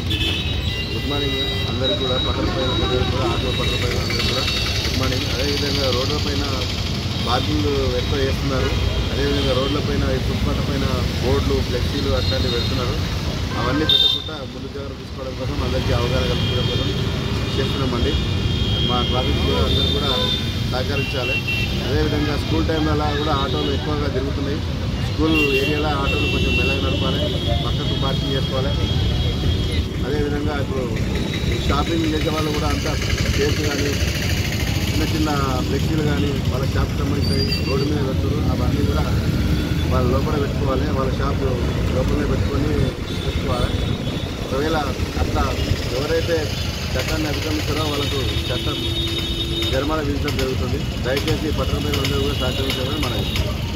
Good morning అందరికీ కూడా, పట్టణ ప్రజలందరికీ కూడా, ఆటో పట్టణ ప్రజలందరికీ కూడా గుడ్ మార్నింగ్. అదేవిధంగా రోడ్లపైన పార్కింగ్ ఎక్కువ చేస్తున్నారు. అదేవిధంగా రోడ్లపైన ఫుట్పాత్ పైన బోర్డులు, ఫ్లెక్సీలు అట్లాంటివి పెడుతున్నారు. అవన్నీ పెట్టకుండా ముందు జాగ్రత్త తీసుకోవడం కోసం, అందరికీ అవగాహన కల్పించడం కోసం చేస్తున్నామండి. మా ట్రాఫిక్ అందరూ కూడా సహకరించాలి. అదేవిధంగా స్కూల్ టైంలో కూడా ఆటోలు ఎక్కువగా తిరుగుతున్నాయి. స్కూల్ ఏరియాలో ఆటోలు కొంచెం మెల్లగా నడపాలి, పక్కకు పార్కింగ్ చేసుకోవాలి. అదేవిధంగా ఇప్పుడు షాపింగ్ చేసే వాళ్ళు కూడా అంతా సేఫ్ కానీ చిన్న చిన్న ఫ్లెక్సీలు కానీ వాళ్ళ షాప్కి సంబంధించి రోడ్డు మీద పెడుతున్నారు. అవన్నీ కూడా వాళ్ళ లోపల పెట్టుకోవాలి, వాళ్ళ షాప్ లోపలనే పెట్టుకోవాలి. ఒకవేళ అట్లా ఎవరైతే చట్టాన్ని అధిగమిస్తారో వాళ్ళకు చట్టం జరిమానా విధించడం జరుగుతుంది. దయచేసి పట్టణ ప్రజలందరూ కూడా సహకరించాలని మనకి